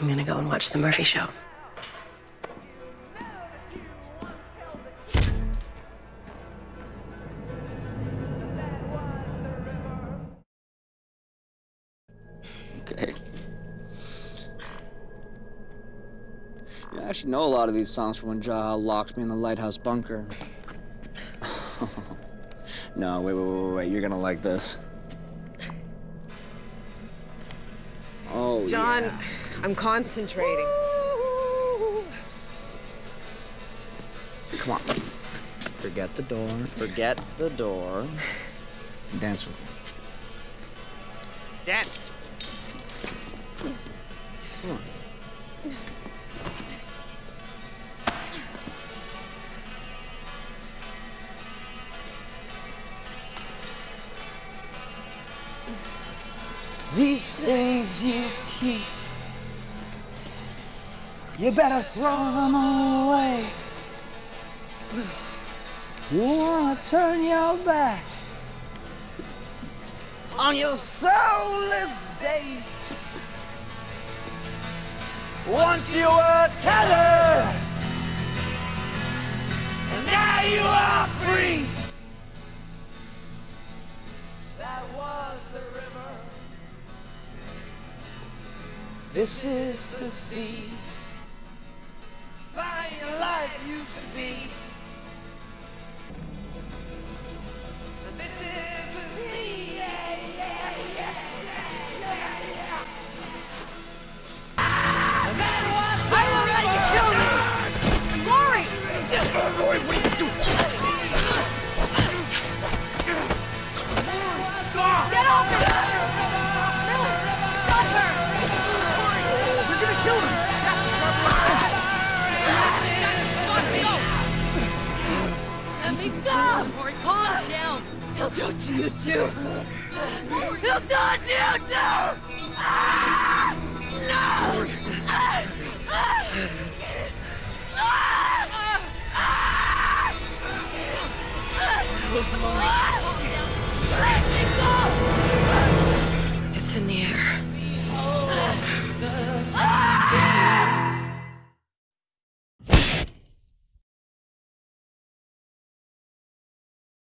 I'm gonna go and watch the Murphy Show. Okay. Yeah, I actually know a lot of these songs from when Jaha locked me in the lighthouse bunker. No, wait. You're gonna like this. Oh, John, yeah. I'm concentrating. Come on. Forget the door. Forget the door. Dance with me. Dance! Come on. These things you keep, you better throw them away. You wanna turn your back on your soulless days. Once you were tethered, and now you are free. That was the river. This is the sea. Find your life used to be. This is the sea. That was the river. Rory! Rory, what are you doing? Get over her! Stop her! We're gonna kill him! Let me go! Rory, calm down! He'll do it to you too! He'll do it to you too! Ah! No! Let me go! It's in the air.